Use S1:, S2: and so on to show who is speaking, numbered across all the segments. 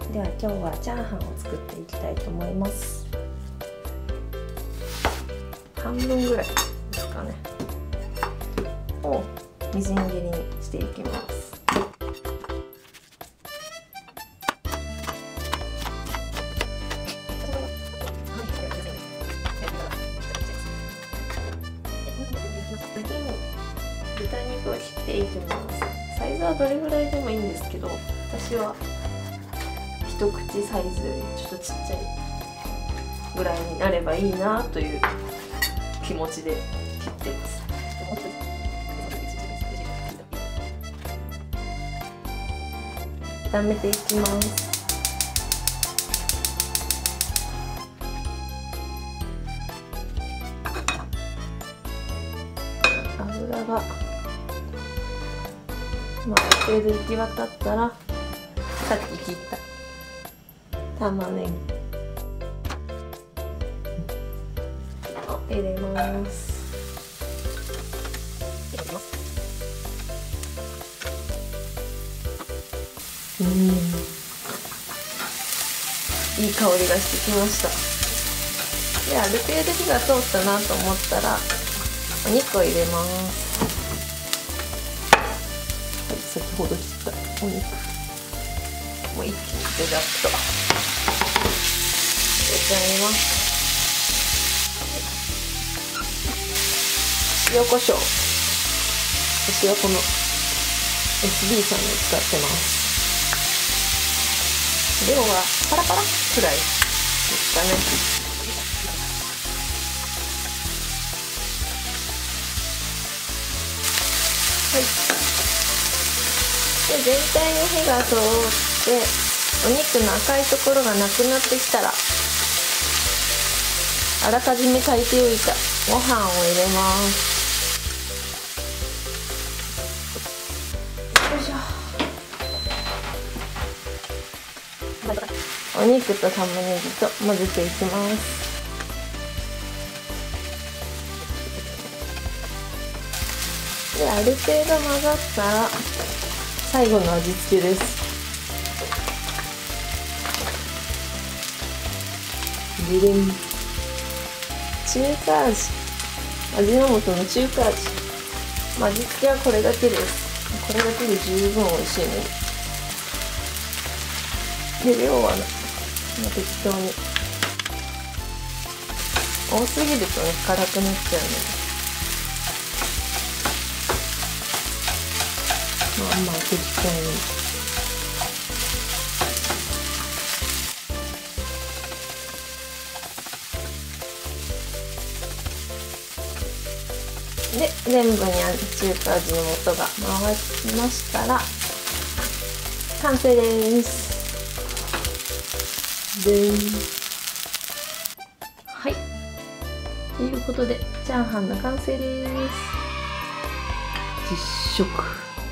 S1: では今日はチャーハンを作っていきたいと思います。半分ぐらいですかねをみじん切りにしていきます。次に豚肉を切っていきます。サイズはどれぐらいでもいいんですけど、私は一口サイズよりちょっとちっちゃいぐらいになればいいなという気持ちで切ってます。炒めていきます。油がある程度行き渡ったら、さっき切った玉ねぎを入れます。いい香りがしてきました。で、ある程度火が通ったなと思ったらお肉を入れます。はい、先ほど切ったお肉もう一気にベタッと入れちゃいます。塩コショウ、私はこの SB さんで使ってます。量はパラパラくらいですかね。はい。で、全体に火が通ってお肉の赤いところがなくなってきたら、あらかじめ炊いておいたご飯を入れます。よいしょ。お肉と玉ねぎと混ぜていきます。で、ある程度混ざったら最後の味付けです。みりん、中華味、味の素の中華味、味付けはこれだけです。これだけで十分美味しいので。で、量は適当に。多すぎるとね、辛くなっちゃうので、まあ適当に。で、全部に中華味の素が回しましたら完成です。はい、ということでチャーハンの完成です。実食。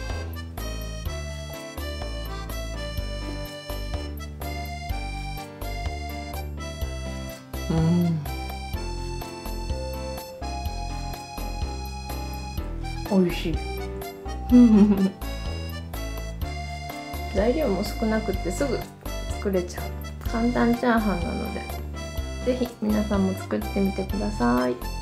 S1: 美味しい。材料も少なくてすぐ作れちゃう簡単チャーハンなので、ぜひ皆さんも作ってみてください。